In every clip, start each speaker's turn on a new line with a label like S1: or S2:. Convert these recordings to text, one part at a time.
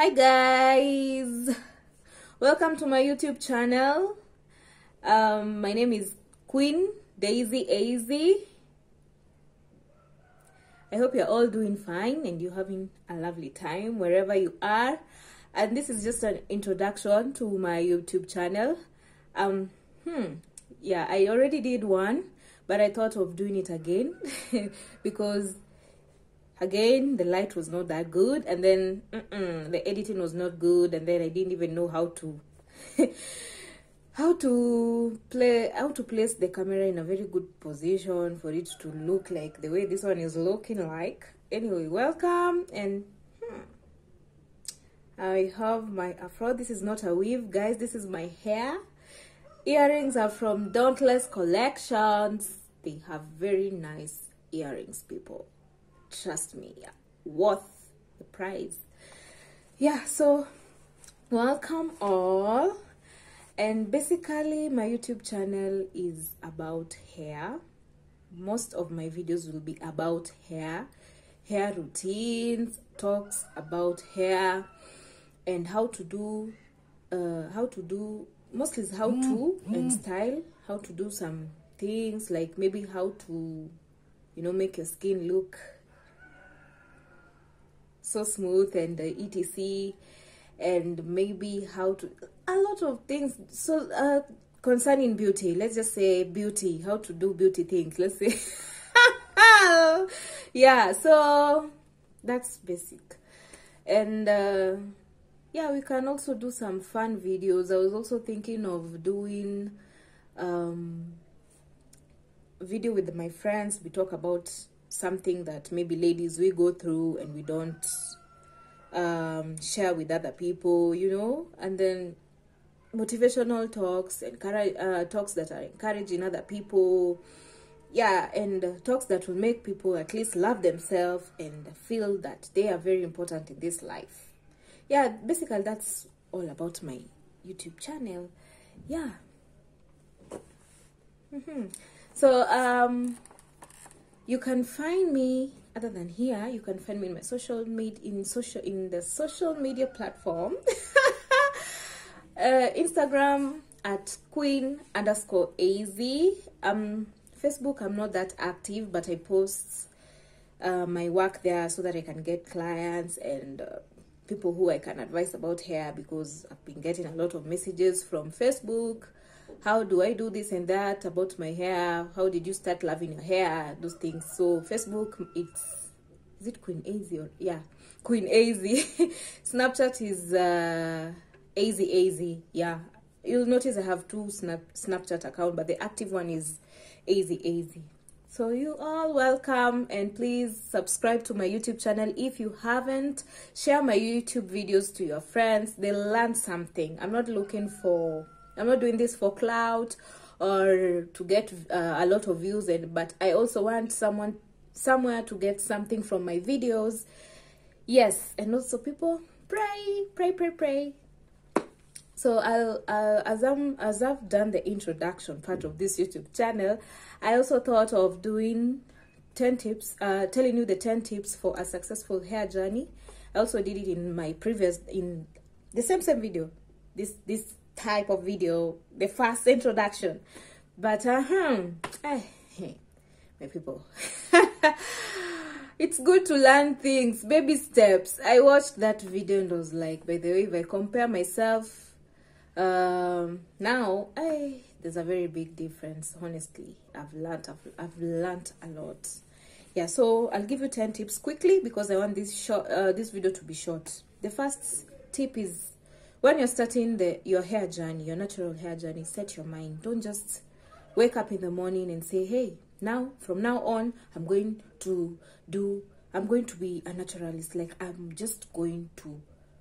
S1: Hi guys, welcome to my YouTube channel. My name is Queen Daisy AZ. I hope you're all doing fine and you're having a lovely time wherever you are. And this is just an introduction to my YouTube channel. Yeah, I already did one, but I thought of doing it again because again the light was not that good, and then the editing was not good, and then I didn't even know how to how to place the camera in a very good position for it to look like the way this one is looking like. Anyway, welcome. And I have my afro. This is not a weave, guys, this is my hair. Earrings are from Dauntless Collections. They have very nice earrings, people. Trust me, yeah, worth the price. Yeah, so welcome all. And basically my YouTube channel is about hair. Most of my videos will be about hair routines, talks about hair, and how to do mostly is how to and style, how to do some things like maybe how to, you know, make your skin look so smooth and etc, and maybe how to a lot of things. So concerning beauty, let's just say beauty, how to do beauty things, let's say. Yeah, so that's basic. And yeah, we can also do some fun videos. I was also thinking of doing video with my friends. We talk about something that maybe ladies we go through and we don't share with other people, you know, and then motivational talks and talks that are encouraging other people, yeah, and talks that will make people at least love themselves and feel that they are very important in this life. Yeah, basically that's all about my YouTube channel. Yeah. So you can find me, other than here, you can find me in my social media, in the social media platform. Instagram at queen_AZ. Facebook, I'm not that active, but I post my work there so that I can get clients and people who I can advise about hair, because I've been getting a lot of messages from Facebook. How do I do this and that about my hair? How did you start loving your hair? Those things. So Facebook, is it Queen AZ? Or yeah, Queen AZ. Snapchat is AZ. Yeah, you'll notice I have two Snapchat accounts, but the active one is AZ. So you all welcome, and please subscribe to my YouTube channel if you haven't. Share my YouTube videos to your friends. They'll learn something. I'm not doing this for clout or to get a lot of views, but I also want somewhere to get something from my videos. Yes, and also people pray. So as I've done the introduction part of this YouTube channel, I also thought of doing 10 tips, telling you the 10 tips for a successful hair journey. I also did it in my previous, in the same video, this type of video, the first introduction. But my people, it's good to learn things, baby steps. I watched that video and was like, by the way, if I compare myself now, there's a very big difference. Honestly, I've learned a lot. Yeah, so I'll give you 10 tips quickly because I want this video to be short. The first tip is, when you're starting your hair journey, your natural hair journey, set your mind. Don't just wake up in the morning and say, hey, from now on I'm going to be a naturalist, like I'm just going to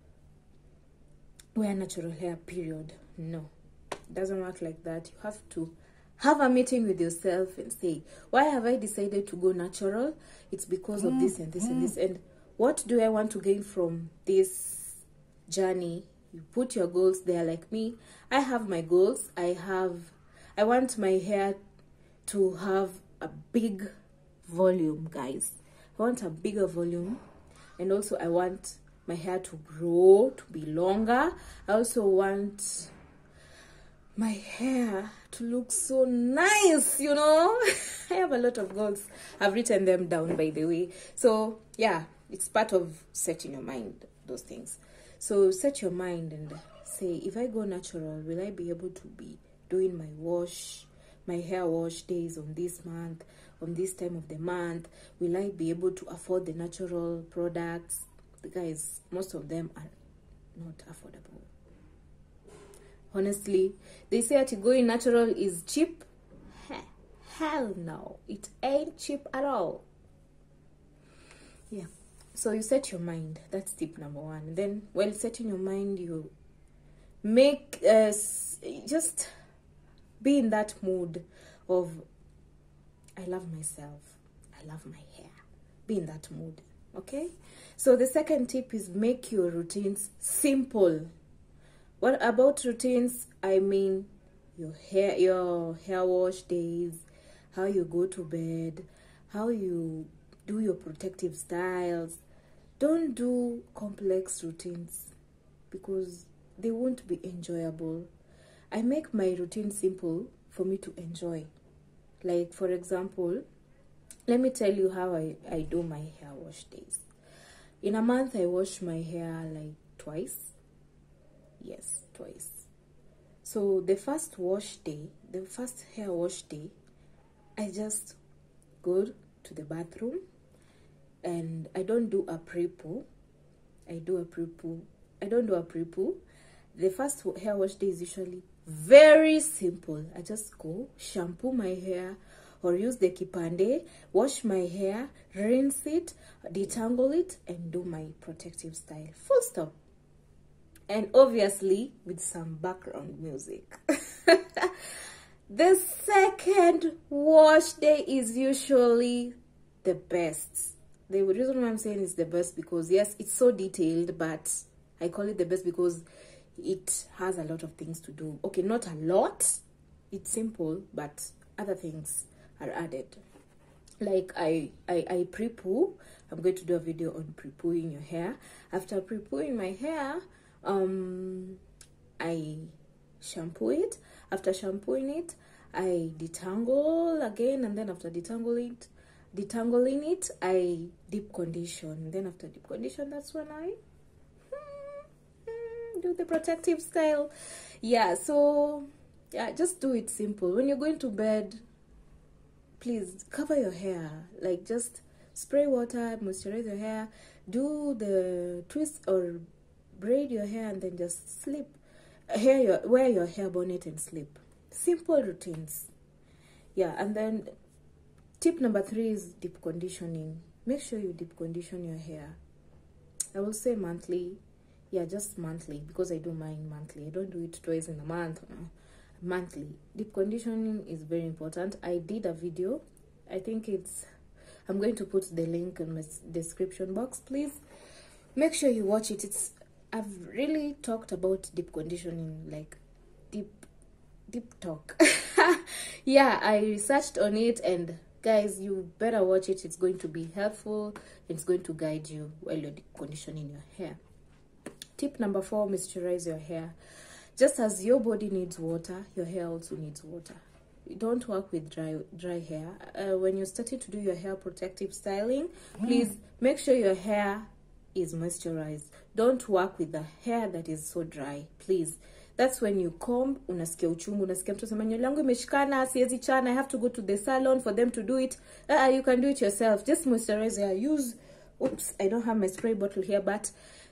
S1: wear natural hair, period. No, it doesn't work like that. You have to have a meeting with yourself and say, why have I decided to go natural? It's because of this and this and this, and what do I want to gain from this journey? You put your goals there. Like me, I have my goals. I want my hair to have a big volume, guys. I want a bigger volume, and also I want my hair to grow, to be longer. I also want my hair to look so nice, you know. I have a lot of goals. I've written them down, by the way. So yeah, it's part of setting your mind, those things. So set your mind and say, if I go natural, will I be able to be doing my hair wash days on this month, on this time of the month? Will I be able to afford the natural products? Guys, most of them are not affordable. Honestly, they say that going natural is cheap. Hell no, it ain't cheap at all. Yeah, so you set your mind. That's tip number one. Then while setting your mind, you make just be in that mood of, I love myself, I love my hair. Be in that mood. Okay, so the second tip is make your routines simple. What about routines? I mean your hair wash days, how you go to bed, how you do your protective styles. Don't do complex routines because they won't be enjoyable. I make my routine simple for me to enjoy. Like, for example, let me tell you how I do my hair wash days. In a month, I wash my hair like twice. Yes, twice. So the first hair wash day, I just go to the bathroom and I don't do a pre-poo. I don't do a pre-poo. The first hair wash day is usually very simple. I just go shampoo my hair or use the kipande, wash my hair, rinse it, detangle it, and do my protective style. Full stop. And obviously with some background music. The second wash day is usually the best. The reason why I'm saying it's the best because yes, it's so detailed, but I call it the best because it has a lot of things to do. Okay, not a lot. It's simple, but other things are added. Like I pre-poo. I'm going to do a video on pre-pooing your hair. After pre-pooing my hair, I shampoo it. After shampooing it, I detangle again, and then after detangling it, I deep condition. Then after deep condition, that's when I do the protective style. Yeah, so yeah, just do it simple. When you're going to bed, please cover your hair. Like, just spray water, moisturize your hair, do the twist or braid your hair, and then just sleep. Wear your hair bonnet and sleep. Simple routines. Yeah, and then tip number 3 is deep conditioning. Make sure you deep condition your hair. I will say monthly. Yeah, just monthly, because I do mine monthly. I don't do it twice in a month. Monthly. Deep conditioning is very important. I did a video. I think I'm going to put the link in my description box. Please make sure you watch it. I've really talked about deep conditioning, like deep talk. Yeah, I researched on it, and guys, you better watch it. It's going to be helpful. It's going to guide you while you're deep conditioning your hair. Tip number 4, moisturize your hair. Just as your body needs water, your hair also needs water. Don't work with dry hair. When you're starting to do your hair protective styling, please make sure your hair is moisturized. Don't work with the hair that is so dry, please. That's when you comb, unasikia uchungu, unasikia mtu sema nywele yangu imeshikana, siwezi chana, I have to go to the salon for them to do it. You can do it yourself. Just moisturize your hair. Oops, I don't have my spray bottle here, but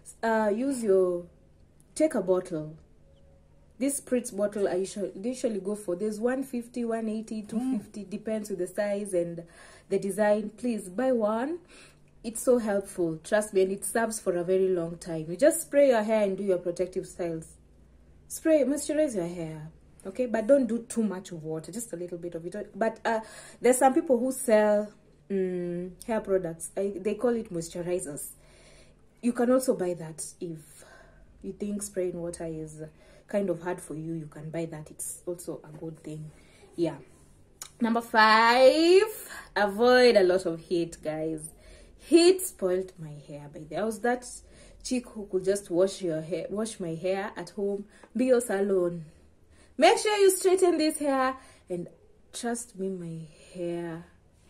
S1: take a bottle. This spritz bottle I usually go for. There's 150, 180, 250, depends with the size and the design. Please buy one. It's so helpful, trust me, and it serves for a very long time. You just spray your hair and do your protective styles. Moisturize your hair, okay? But don't do too much of water, just a little bit of it. But there's some people who sell hair products. They call it moisturizers. You can also buy that. If you think spraying water is kind of hard for you, you can buy that. It's also a good thing. Yeah. Number 5, avoid a lot of heat, guys. Heat spoiled my hair. By the way, I was that chick who could just wash my hair at home, be your salon. Make sure you straighten this hair, and trust me, my hair,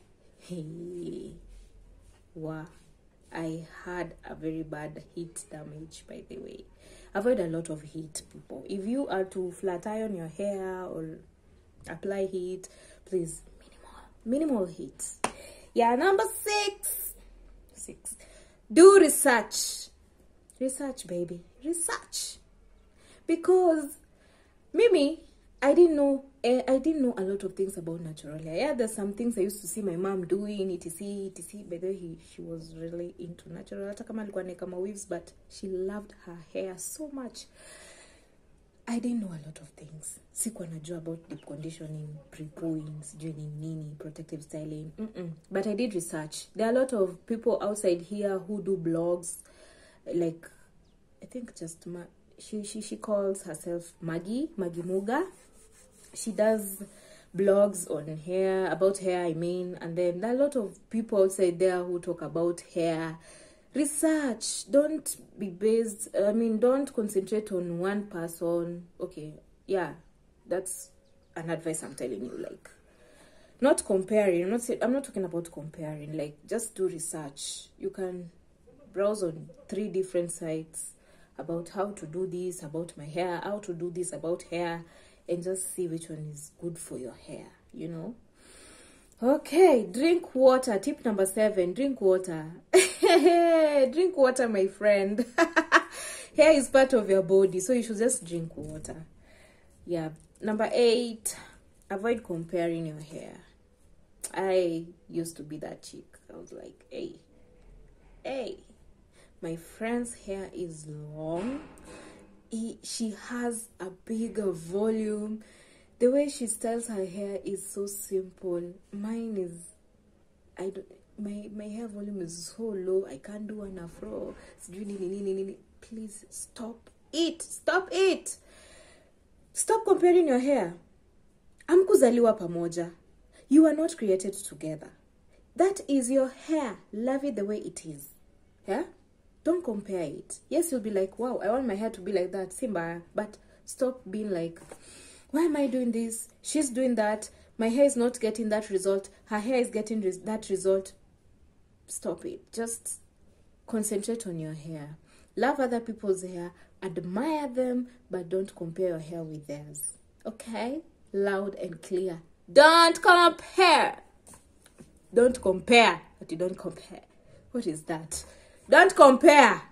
S1: hey, wow, I had a very bad heat damage, by the way. Avoid a lot of heat, people. If you are to flat iron your hair or apply heat, please, minimal heat. Yeah, number 6, do research. Research, baby, research. Because Mimi, I didn't know a lot of things about natural hair. Yeah, there's some things I used to see my mom doing, etc. By the way, she was really into natural. Hata kama alikuwa anaweka weaves, but she loved her hair so much. I didn't know a lot of things. Sikuwa najua about deep conditioning, pre-pooing, sijui nini, protective styling. But I did research. There are a lot of people outside here who do blogs, like, I think just she calls herself Maggie Muga. She does blogs on hair, about hair, I mean, and then there are a lot of people outside there who talk about hair. Research. Don't don't concentrate on one person. Okay, yeah, that's an advice I'm telling you. Like, not comparing. I'm not talking about comparing. Like, just do research. You can browse on 3 different sites about how to do this about my hair, how to do this about hair, and just see which one is good for your hair, you know. Okay, drink water. Tip number 7, drink water. Drink water, my friend. Hair is part of your body, so you should just drink water. Yeah. Number 8, avoid comparing your hair. I used to be that chick. I was like, hey, my friend's hair is long. She has a bigger volume. The way she styles her hair is so simple. Mine is, my hair volume is so low. I can't do an afro. Please stop it. Stop comparing your hair. Hamkuzaliwa pamoja. You are not created together. That is your hair. Love it the way it is. Yeah? Don't compare it. Yes, you'll be like, wow, I want my hair to be like that, Simba. But stop being like, why am I doing this? She's doing that. My hair is not getting that result. Her hair is getting that result. Stop it. Just concentrate on your hair. Love other people's hair. Admire them, but don't compare your hair with theirs. Okay? Loud and clear. Don't compare. Don't compare. But you don't compare. What is that? Don't compare.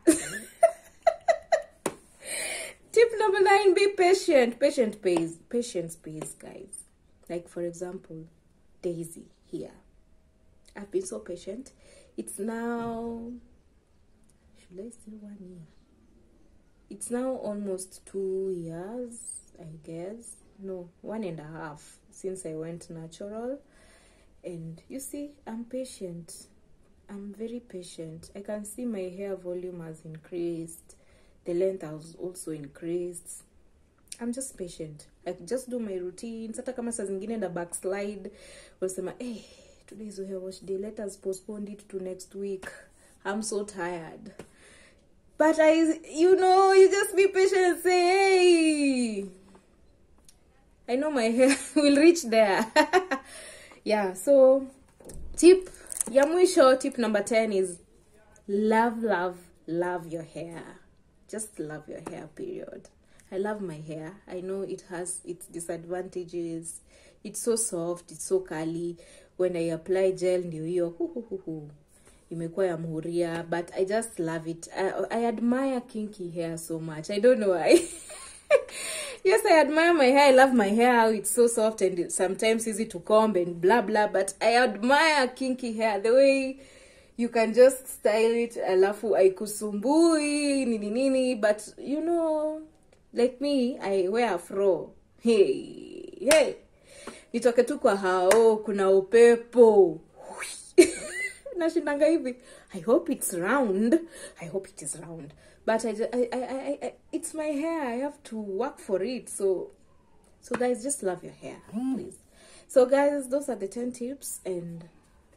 S1: Tip number 9, be patient. Patience pays, guys. Like, for example, Daisy here. I've been so patient. It's now, should I say 1 year? It's now almost 2 years, I guess. No, 1.5 since I went natural. And you see, I'm patient. I'm very patient. I can see my hair volume has increased. The length has also increased. I'm just patient. I just do my routines. Hata kama saa zingine na backslide. Wasema, hey, today is a hair wash day. Let us postpone it to next week. I'm so tired. But you just be patient and say, hey, I know my hair will reach there. Yeah, so tip number 10 is love your hair. Just love your hair, period. I love my hair. I know it has its disadvantages. It's so soft, it's so curly. When I apply gel, ndio hiyo imekuwa ya mhuria, but I just love it. I admire kinky hair so much. I don't know why. Yes, I admire my hair. I love my hair, how it's so soft and sometimes easy to comb and blah blah, but I admire kinky hair, the way you can just style it, alafu haikusumbui nini, but you know, like me, I wear afro. Hey, nitoke tu kwa hao, kuna upepo. Nashindanga hivi. I hope it's round. I hope it is round. But I it's my hair. I have to work for it. So guys, just love your hair, please. So guys, those are the 10 tips, and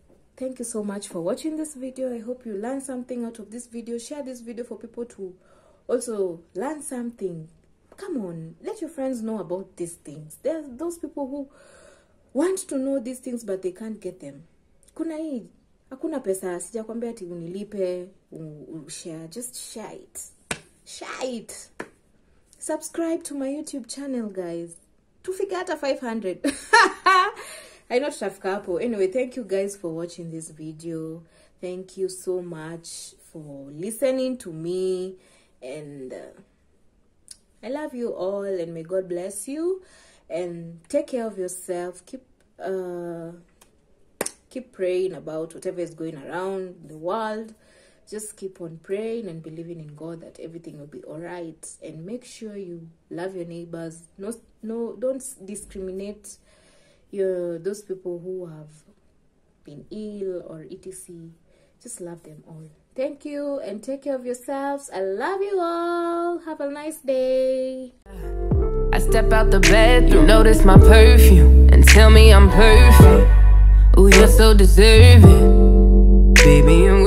S1: thank you so much for watching this video. I hope you learned something out of this video. Share this video for people to also learn something. Come on, let your friends know about these things. There's those people who want to know these things but they can't get them. Kuna hii hakuna pesa, sijakwambia ati unilipe share, just share it. Subscribe to my YouTube channel, guys. Tufika hata 500. I know tutafika hapo. Anyway, thank you guys for watching this video. Thank you so much for listening to me, and I love you all, and may God bless you, and take care of yourself. Keep praying about whatever is going around the world. Just keep on praying and believing in God that everything will be all right, and make sure you love your neighbors. No, don't discriminate those people who have been ill or etc. Just love them all. Thank you, and take care of yourselves. I love you all. Have a nice day.
S2: I step out the bedroom, notice my perfume, and tell me I'm perfect. Oh, you're so deserving, baby.